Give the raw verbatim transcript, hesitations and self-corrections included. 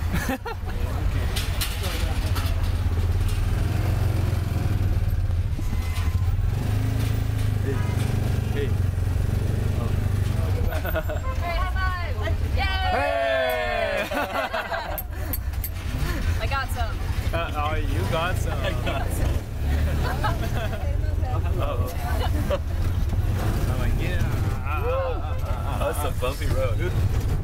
Hey. Hey. Oh. Hey, high five! Yay! Hey! I got some. Uh, oh, you got some. I got some. Hello. I'm like, yeah. That's a bumpy road.